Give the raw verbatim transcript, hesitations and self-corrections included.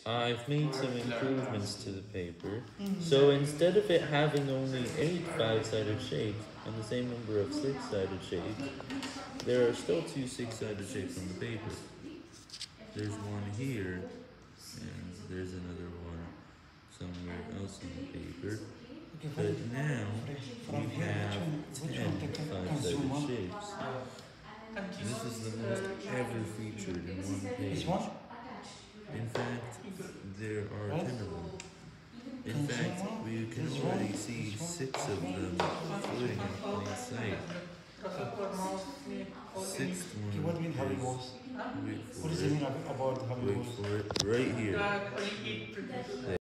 I've made some improvements to the paper. So instead of it having only eight five-sided shapes and the same number of six-sided shapes, there are still two six-sided shapes on the paper. There's one here, and there's another one somewhere else on the paper. Okay, But now from we here, have which ten one can, can five-sided zoom on? shapes. This is the most ever featured in one This page. one? In fact, there are Right? ten of them. In Can fact, zoom on? we can This already one? see This one? six of them floating in plain sight. Sixth Okay, what one mean Harry is, Walls? wait What for does it it, mean ab- about Harry wait Walls? for it, right here.